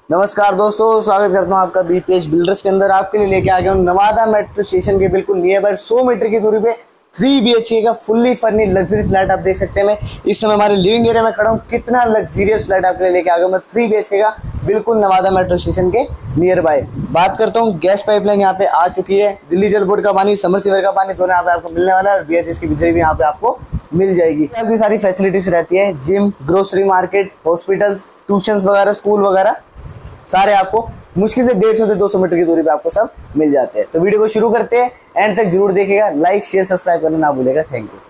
नमस्कार दोस्तों, स्वागत करता हूं आपका बीपीएच बिल्डर्स के अंदर। आपके लिए लेके आ गया हूं नवादा मेट्रो स्टेशन के बिल्कुल नियर बाय 100 मीटर की दूरी पे 3 BHK का फुल्ली फर्निश्ड लग्जरी फ्लैट आप देख सकते हैं। मैं इस समय हमारे लिविंग एरिया में खड़ा हूं। कितना लग्जरियस फ्लैट आपके लिए लेके आ गया मैं 3 BHK का बिल्कुल नवादा मेट्रो स्टेशन के नियर बाय। बात करता हूँ, गैस पाइपलाइन यहाँ पे आ चुकी है। दिल्ली जल बोर्ड का पानी, समरसीवर का पानी दोनों यहाँ पे आपको मिलने वाला है और BSS की बिजली भी यहाँ पे आपको मिल जाएगी। आपकी सारी फैसिलिटीज रहती है, gym, grocery market, hospitals, tuitions वगैरह, स्कूल वगैरह सारे आपको मुश्किल से 150 से 200 मीटर की दूरी पे आपको सब मिल जाते हैं। तो वीडियो को शुरू करते हैं, एंड तक जरूर देखिएगा। लाइक शेयर सब्सक्राइब करना ना भूलेगा। Thank you.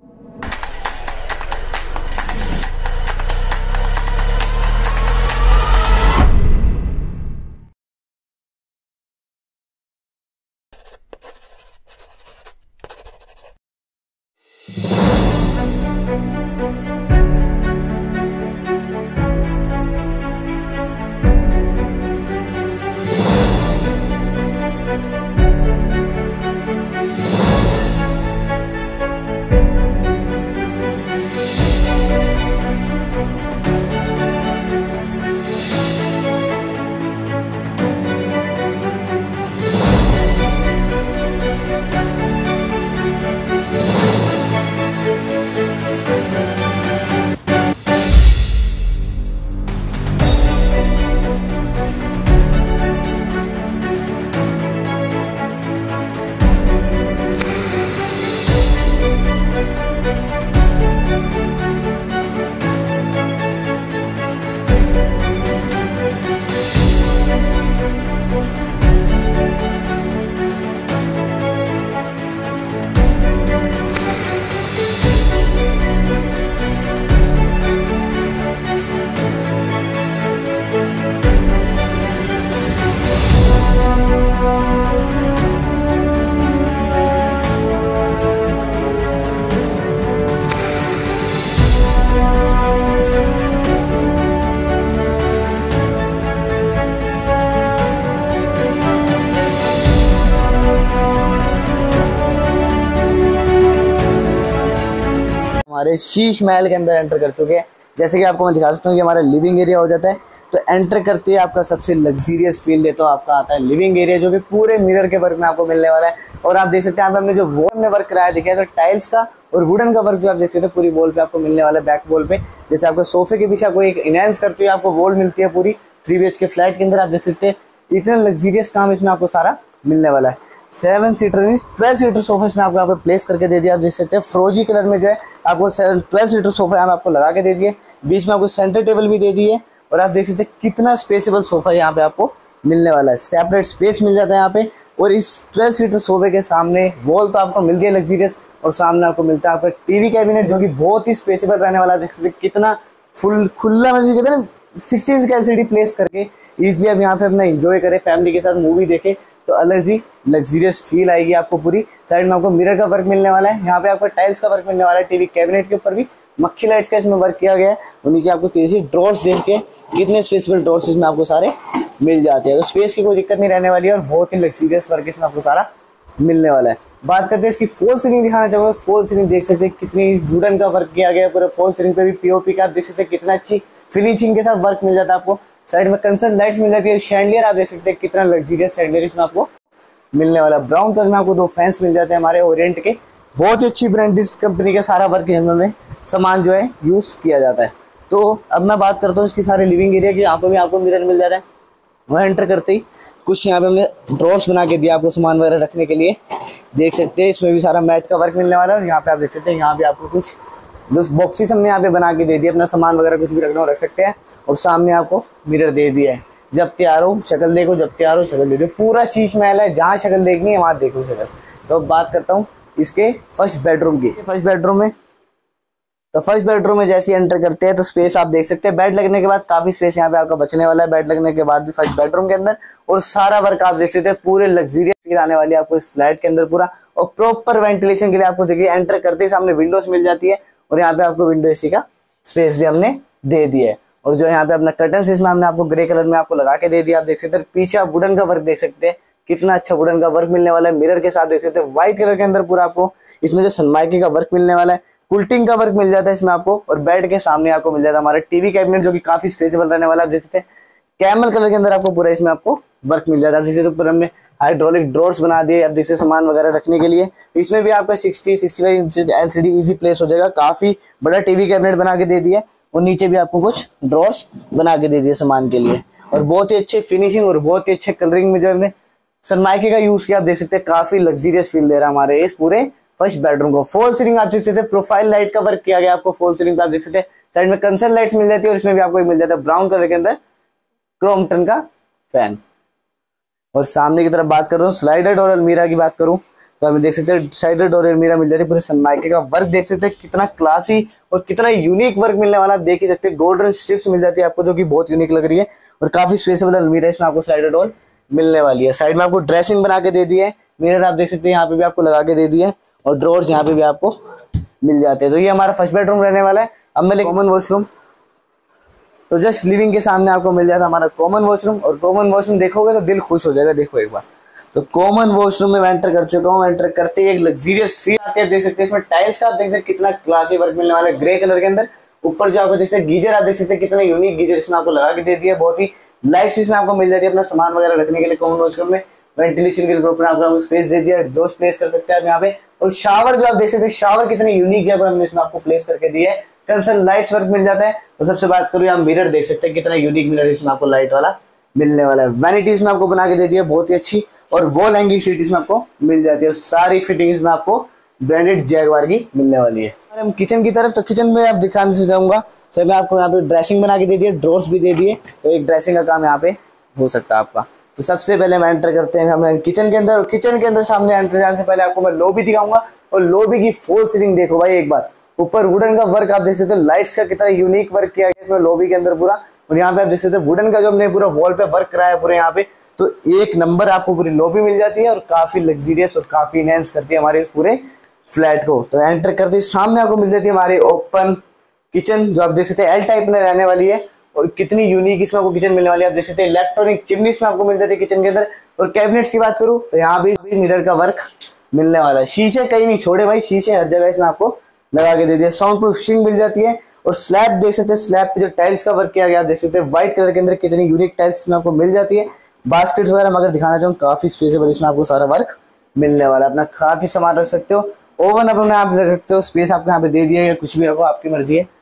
हमारे शीश महल के अंदर एंटर कर चुके हैं। जैसे कि आपको मैं दिखा सकता हूँ कि हमारा लिविंग एरिया हो जाता है। तो एंटर करते ही आपका सबसे लग्जरियस फील देता हूँ, आपका आता है लिविंग एरिया, जो कि पूरे मिरर के वर्क में आपको मिलने वाला है। और आप देख सकते हैं यहाँ पे हमने जो वॉल में वर्क कराया दिखा है, तो टाइल्स का और वुडन का वर्क जो आप देख सकते हैं पूरी वॉल पे आपको मिलने वाला है। बैक वॉल पे जैसे आपको सोफे के पीछे आपको एक इनहेंस करती हुई आपको वॉल मिलती है पूरी 3 BHK फ्लैट के अंदर। आप देख सकते हैं इतना लग्जरियस काम इसमें आपको सारा मिलने वाला है। 7 सीटर 12 सीटर सोफा इसमें आपको यहाँ पे प्लेस करके दे दिया। आप देख सकते हैं फ्रोजी कलर में जो है आपको 12 सीटर सोफा यहाँ आपको लगा के दे दिए। बीच में आपको सेंटर टेबल भी दे दी है। और आप देख सकते हैं कितना स्पेसेबल सोफा यहाँ पे आपको मिलने वाला है। सेपरेट स्पेस मिल जाता है यहाँ पे। और इस 12 सीटर सोफे के सामने वॉल तो आपको मिलती है लग्जरियस, और सामने आपको मिलता है आपका टीवी कैबिनेट, जो कि बहुत ही स्पेसेबल रहने वाला है। देख सकते हैं कितना फुल खुला, मतलब कहते हैं ना 16 इंच का LCD प्लेस करके इजिली आप यहाँ पे अपना एंजॉय करें, फैमिली के साथ मूवी देखें, तो अलग ही लग्जरियस फील आएगी आपको। पूरी साइड में आपको मिरर का वर्क मिलने वाला है। यहाँ पे आपको टाइल्स का वर्क मिलने वाला है। टीवी कैबिनेट के ऊपर भी मक्खी लाइट्स का इसमें वर्क किया गया है। और नीचे आपको किसी ड्रॉर्स देख के कितने स्पेसेबल ड्रॉर्स इसमें आपको सारे मिल जाते हैं। तो स्पेस की कोई दिक्कत नहीं रहने वाली है और बहुत ही लग्जरियस वर्क इसमें आपको सारा मिलने वाला है। बात करते हैं इसकी फॉल सीलिंग दिखाना चाहूँगा। फॉल सीलिंग देख सकते हैं कितनी वुडन का वर्क किया गया है। पूरे फॉल सीलिंग पे भी POP का आप देख सकते हैं कितना अच्छी फिनिशिंग के साथ वर्क मिल जाता है आपको। साइड में कंसर्न लाइट्स मिल जाती है। शैंडलियर आप देख सकते हैं कितना लग्जरियस शैंडलियर इसमें आपको मिलने वाला। ब्राउन कलर में आपको 2 फैंस मिल जाते हैं हमारे ओरिएंट के। बहुत ही अच्छी ब्रांडेड कंपनी का सारा वर्क इन्होंने सामान जो है यूज़ किया जाता है। तो अब मैं बात करता हूँ इसकी सारे लिविंग एरिया की। यहाँ पर भी आपको मिरर मिल जाता है। वहाँ एंटर करते ही कुछ यहाँ पे हमने ड्रॉर्स बना के दिया आपको सामान वगैरह रखने के लिए। देख सकते हैं इसमें भी सारा मैट का वर्क मिलने वाला है। और यहाँ पे आप देख सकते हैं यहाँ पे आपको कुछ बॉक्सेस हमने यहाँ पे बना के दे दिए, अपना सामान वगैरह कुछ भी रखना हो रख सकते हैं। और सामने आपको मिरर दे दिया है। जब तैयार हो शक्ल देखो, जब तैयार हो शक्ल देखो। पूरा शीश महल है, जहाँ शक्ल देखनी है वहाँ देखो शक्ल। तो अब बात करता हूँ इसके फर्स्ट बेडरूम की। फर्स्ट बेडरूम में जैसे एंटर करते हैं तो स्पेस आप देख सकते हैं। बेड लगने के बाद काफी स्पेस यहाँ पे आपका बचने वाला है। बेड लगने के बाद भी फर्स्ट बेडरूम के अंदर, और सारा वर्क आप देख सकते हैं पूरे लग्जरियस फील आने वाली है आपको इस फ्लैट के अंदर पूरा। और प्रॉपर वेंटिलेशन के लिए आपको देखिए एंटर करते ही सामने विंडोज मिल जाती है। और यहाँ पे आपको विंडो AC का स्पेस भी हमने दे दिया है। और जो यहाँ पे अपना कर्टन इसमें हमने आपको ग्रे कलर में आपको लगा के दे दिया। आप देख सकते हैं पीछे आप वुडन का वर्क देख सकते हैं, कितना अच्छा वुडन का वर्क मिलने वाला है। मिरर के साथ देख सकते हैं व्हाइट कलर के अंदर पूरा आपको इसमें जो सनमाइके का वर्क मिलने वाला है। कुल्टिंग का वर्क मिल जाता है इसमें आपको। और बेड के सामने आपको मिल जाता है हमारा टीवी कैबिनेट, जो कि काफी स्पेसेबल रहने वाला है। आप देख सकते हैं कैमल कलर के अंदर आपको पूरा इसमें आपको वर्क मिल जाता है। जैसे ऊपर हमने हाइड्रोलिक ड्रॉर्स बना दिए, अब देखिए सामान वगैरह रखने के लिए। इसमें भी आपका 60-65 इंच LCD इजी प्लेस हो जाएगा। काफी बड़ा टीवी कैबिनेट बना के दे दिया और नीचे भी आपको कुछ ड्रॉर्स बना के दे दिए सामान के लिए। और बहुत ही अच्छे फिनिशिंग और बहुत ही अच्छे कलरिंग में जो हमने सनमाइके का यूज किया, आप देख सकते हैं काफी लग्जरियस फील दे रहा है हमारे इस पूरे फर्स्ट बेडरूम को। फॉल सीलिंग आप देख सकते हैं, प्रोफाइल लाइट का वर्क किया गया आपको। फॉल सीलिंग पे आप देख सकते हैं साइड में कंसर्न लाइट्स मिल जाती है और इसमें भी आपको मिल जाता है ब्राउन कलर के अंदर क्रोम्पटन का फैन। और सामने की तरफ बात करता हूँ, स्लाइडर डोर अलमीरा की बात करूं तो आप देख सकते हैं स्लाइडर डोर अलमीरा मिल जाती है। पूरे सनमाइके का वर्क देख सकते हैं कितना क्लासी और कितना यूनिक वर्क मिलने वाला, देख ही सकते हैं। गोल्डन स्ट्रिप्स मिल जाती है आपको जो कि बहुत यूनिक लग रही है और काफी स्पेसेबल अलमीरा इसमें आपको स्लाइडर डोर मिलने वाली है। साइड में आपको ड्रेसिंग बना के दे दी है, मिरर आप देख सकते हैं यहाँ पे भी आपको लगा के दे दिया है और ड्रॉर्स यहाँ पे भी आपको मिल जाते हैं। तो ये हमारा फर्स्ट बेडरूम रहने वाला है। अब मैं कॉमन वॉशरूम, तो जस्ट लिविंग के सामने आपको मिल जाता है हमारा कॉमन वॉशरूम। और कॉमन वॉशरूम देखोगे तो दिल खुश हो जाएगा। देखो एक बार, तो कॉमन वॉशरूम में मैं एंटर कर चुका हूँ। एंटर करते ही एक लग्जरियस फील आती है, देख सकते हैं इसमें टाइल्स का आप देख सकते हैं कितना क्लासी वर्क मिलने वाला है ग्रे कलर के अंदर। ऊपर जो आपको देख सकते हैं गीजर आप देख सकते हैं कितना यूनिक गीजर इसमें आपको लगा के दे दिया है। बहुत ही लाइट्स इसमें आपको मिल जाती है अपना सामान वगैरह रखने के लिए। कॉमन वॉशरूम में वेंटिलेशन के लिए आपको स्पेस दे दिया है, एग्जॉस्ट प्लेस कर सकते हैं आप यहाँ पे। और शावर जो आप देख सकते हैं, शावर कितनी यूनिक जगह पर हमने इसमें आपको प्लेस करके दिया है। कंसर्न लाइट्स वर्क मिल जाता है। और सबसे बात करूँ यहाँ मिरर देख सकते हैं कितना यूनिक मिरर इसमें आपको लाइट वाला मिलने वाला है। वैनिटी इसमें आपको बना के दे दिया है बहुत ही अच्छी, और वॉल हैंगिंग सीट इसमें आपको मिल जाती है। और सारी फिटिंग इसमें आपको ब्रांडेड जैगवार की मिलने वाली है। हम किचन की तरफ, तो किचन में आप दिखाने से जाऊंगा सर, मैं आपको यहाँ पे ड्रेसिंग बना के दे दिए, ड्रॉर्स भी दे दिए, तो एक ड्रेसिंग का काम यहाँ पे हो सकता है आपका। तो सबसे पहले हम एंटर करते हैं हम किचन के अंदर। और किचन के अंदर सामने एंटर जाने से पहले आपको मैं लॉबी दिखाऊंगा। और लॉबी की फॉल सीलिंग देखो भाई एक बार, ऊपर वुडन का वर्क आप देख सकते हो, लाइट्स का कितना यूनिक वर्क किया गया इसमें लॉबी के अंदर पूरा। और यहाँ पे आप देख सकते हो वुडन का जो हमने पूरा वॉल पे वर्क कराया है पूरे यहाँ पे, तो एक नंबर आपको पूरी लॉबी मिल जाती है और काफी लग्जरियस और काफी इनहेंस करती है हमारे इस पूरे फ्लैट को। तो एंटर करते ही सामने आपको मिल जाती है हमारी ओपन किचन, जो आप देख सकते हैं एल टाइप में रहने वाली है। और कितनी यूनिक इसमें आपको किचन मिलने वाली है, आप देख सकते हैं इलेक्ट्रॉनिक चिमनी इसमें आपको मिल जाती है किचन के अंदर। और कैबिनेट्स की बात करूं तो यहाँ भी मिरर का वर्क मिलने वाला है। शीशे कहीं नहीं छोड़े भाई, शीशे हर जगह इसमें आपको लगा के दे दिया। साउंड प्रूफ सिंक मिल जाती है। और स्लैब देख सकते हैं, स्लैब पे जो टाइल्स का वर्क किया गया देख सकते हैं, व्हाइट कलर के अंदर कितनी यूनिक टाइल्स में आपको मिल जाती है। बास्केट्स वगैरह मैं अगर दिखाना चाहूँ काफी स्पेसेबल इसमें आपको सारा वर्क मिलने वाला है। अपना काफी सामान रख सकते हो, ओवन अपने आप रख सकते हो, स्पेस आपको यहाँ पे दे दिया है, कुछ भी रखो आपकी मर्जी है।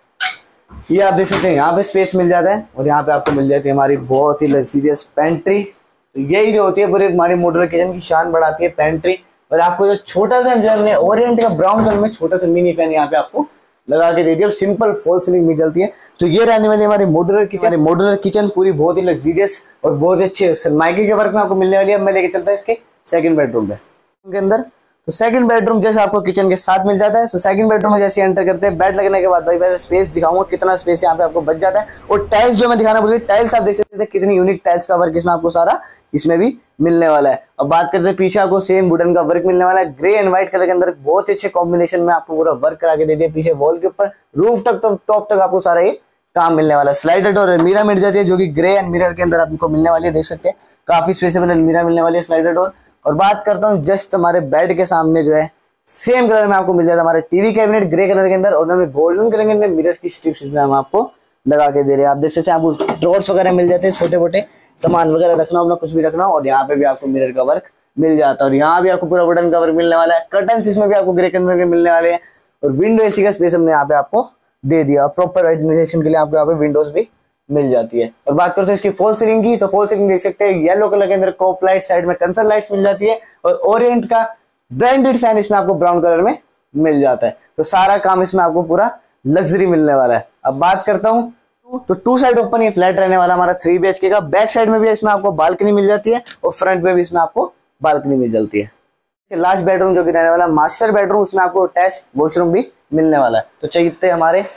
ये आप देख सकते हैं यहाँ पे स्पेस मिल जाता है। और यहाँ पे आपको मिल जाती है हमारी बहुत ही लग्जरियस पेंट्री। तो यही जो होती है पूरी हमारी मॉड्यूलर किचन की शान बढ़ाती है पेंट्री। और आपको जो छोटा सा जो हमने ओरिएंट का ब्राउन कलर में छोटा सा मिनी फैन यहाँ पे आपको लगा के दे दिया और सिंपल फॉल सीलिंग मिल जाती है। तो ये रहने वाली हमारी मॉड्यूलर किचन। मॉड्यूलर किचन पूरी बहुत ही लग्जरियस और बहुत अच्छे सनमाइके के वर्क में आपको मिलने वाली है। अब मैं लेके चलता हूँ इसके सेकंड बेडरूम पे के अंदर। तो सेकंड बेडरूम जैसे आपको किचन के साथ मिल जाता है। तो सेकंड बेडरूम में जैसे एंटर करते हैं, बेड लगने के बाद भाई मैं स्पेस दिखाऊंगा कितना स्पेस यहाँ पे आपको बच जाता है। और टाइल्स जो मैं दिखाना बोली, टाइल्स आप देख सकते हैं कितनी यूनिक टाइल्स का वर्क इसमें आपको सारा इसमें भी मिलने वाला है। अब बात करते हैं पीछे आपको सेम वुडन का वर्क मिलने वाला है, ग्रे एंड व्हाइट कलर के अंदर बहुत अच्छे कॉम्बिनेशन में आपको पूरा वर्क करा के दे दिया। पीछे वॉल के ऊपर रूफ तक तो टॉप तक आपको सारा ये काम मिलने वाला है। स्लाइडर डोर अलमीरा मिल जाती है जो कि ग्रे एंड मिरर के अंदर आपको मिलने वाली है, देख सकते हैं काफी स्पेसेबल अलमीरा मिलने वाली है स्लाइडर डोर। और बात करता हूँ जस्ट हमारे बेड के सामने जो है सेम कलर में आपको मिल जाता है हमारा टीवी कैबिनेट ग्रे कलर के अंदर। और हमें गोल्डन कलर के अंदर मिरर की स्ट्रिप्स इसमें हम आपको लगा के दे रहे हैं। आप देख सकते हैं आपको ड्रॉर्स वगैरह मिल जाते हैं, छोटे मोटे सामान वगैरह रखना हो, कुछ भी रखना हो। और यहाँ पे भी आपको मिरर का वर्क मिल जाता है। और यहाँ भी आपको पूरा वुडन का वर्क मिलने वाला है। कर्टन्स इसमें भी आपको ग्रे कलर के मिलने वाले हैं। और विंडो एसी का स्पेस हमने यहाँ पे आपको दे दिया। प्रॉपर वेंटिलेशन के लिए आपको यहाँ पे विंडोज भी मिल जाती है। और बात करते हैं इसकी फॉल सीलिंग की, तो फॉल सीलिंग देख सकते हैं येलो कलर के अंदर कॉप लाइट, साइड में कंसर्न लाइट्स मिल जाती है। और ओरिएंट का ब्रांडेड फैन इसमें आपको ब्राउन कलर में मिल जाता है। तो सारा काम इसमें आपको पूरा लग्जरी मिलने वाला है। अब बात करता हूँ तो टू साइड ओपन ये फ्लैट रहने वाला हमारा 3 BHK का। बैक साइड में भी इसमें आपको बालकनी मिल जाती है और फ्रंट में भी इसमें आपको बालकनी मिल जाती है। लास्ट बेडरूम जो कि रहने वाला मास्टर बेडरूम, उसमें आपको अटैच वॉशरूम भी मिलने वाला है। तो चलते हमारे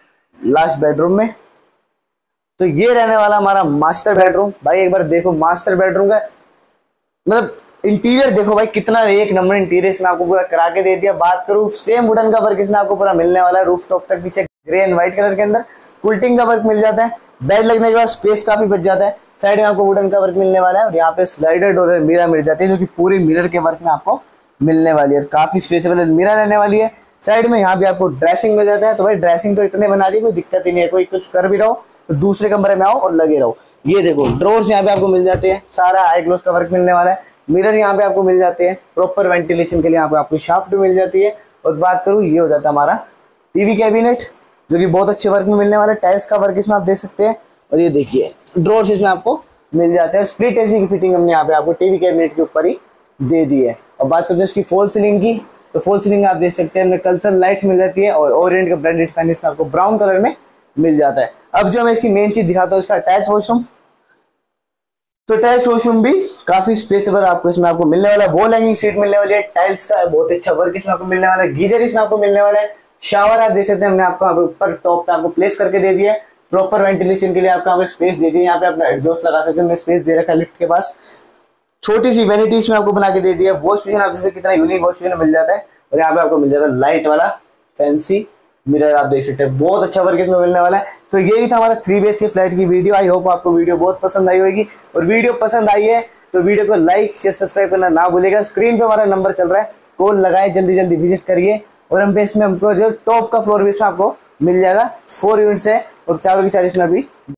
लास्ट बेडरूम में। तो ये रहने वाला हमारा मास्टर बेडरूम। भाई एक बार देखो मास्टर बेडरूम का मतलब इंटीरियर देखो भाई, कितना एक नंबर इंटीरियर इसमें आपको पूरा करा के दे दिया। बात करूं सेम वुडन का वर्क इसमें आपको पूरा मिलने वाला है, रूफ टॉप तक पीछे ग्रे एंड व्हाइट कलर के अंदर कुल्टिंग का वर्क मिल जाता है। बेड लगने के बाद स्पेस काफी बच जाता है। साइड में आपको वुडन का वर्क मिलने वाला है। और यहाँ पे स्लाइडर डोर अलमीरा मिल जाती है जो कि पूरे मिरर के वर्क में आपको मिलने वाली है। काफी स्पेसेबल अलमीरा रहने वाली है। साइड में यहाँ भी आपको ड्रेसिंग मिल जाता है। तो भाई ड्रेसिंग तो इतने बना दी, कोई दिक्कत ही नहीं है। कोई कुछ कर भी रहो तो दूसरे कमरे में आओ और लगे रहो। ये देखो ड्रॉर्स यहाँ पे आपको मिल जाते हैं, सारा आई ग्लोस का वर्क मिलने वाला है। मिरर यहाँ पे आपको मिल जाते हैं, प्रॉपर वेंटिलेशन के लिए यहाँ पे आपको शाफ्ट मिल जाती है। और बात करूँ, ये हो जाता है हमारा टीवी कैबिनेट, जो कि बहुत अच्छे वर्क में मिलने वाला है। टाइल्स का वर्क इसमें आप देख सकते हैं। और ये देखिए ड्रॉर्स इसमें आपको मिल जाते हैं। स्प्लिट एसी की फिटिंग हमने यहाँ पे आपको टीवी कैबिनेट के ऊपर ही दे दी है। और बात करते हैं इसकी फॉल सीलिंग की, तो फॉल सीलिंग आप देख सकते हैं हमें कल्चर लाइट्स मिल जाती है और ओरिएंट का ब्रांडेड फैन इसमें आपको ब्राउन कलर में मिल जाता है। अब जो मैं इसकी मेन चीज दिखाता हूँ, इसका अटैच वॉशरूम। तो अटैच वॉशरूम भी काफी स्पेसेबल आपको इसमें आपको मिलने वाला है। वॉल हैंगिंग सीट मिलने वाली है, टाइल्स का बहुत अच्छा वर्क इसमें आपको मिलने वाला है। गीजर इसमें आपको मिलने वाला है। शावर आप देख सकते हैं हमने आपको ऊपर टॉप पे आपको प्लेस करके दे दिया है। प्रॉपर वेंटिलेशन के लिए आपको यहाँ पे स्पेस दे दी है। यहाँ पे अपना एग्जॉस्ट लगा सकते हैं, स्पेस दे रखा है लिफ्ट के पास। छोटी सी वैनिटी इसमें आपको बना के दे दिया है। वॉश बेसिन आप जैसे कितना यूनिक वॉश बेसिन मिल जाता है। और यहाँ पे आपको मिल जाता है लाइट वाला फैंसी मिरर, आप देख सकते हैं बहुत अच्छा वर्क इसमें मिलने वाला है। तो यही था हमारा 3 BHK फ्लैट की वीडियो। आई होप आपको वीडियो बहुत पसंद आई होगी। और वीडियो पसंद आई है तो वीडियो को लाइक शेयर सब्सक्राइब करना ना भूलिएगा। स्क्रीन पे हमारा नंबर चल रहा है, कॉल लगाए, जल्दी जल्दी विजिट करिए। और हम पे इसमें हमको जो टॉप का फ्लोर भी इसमें आपको मिल जाएगा। 4 यूनिट्स है और चारों की 4 इसमें अभी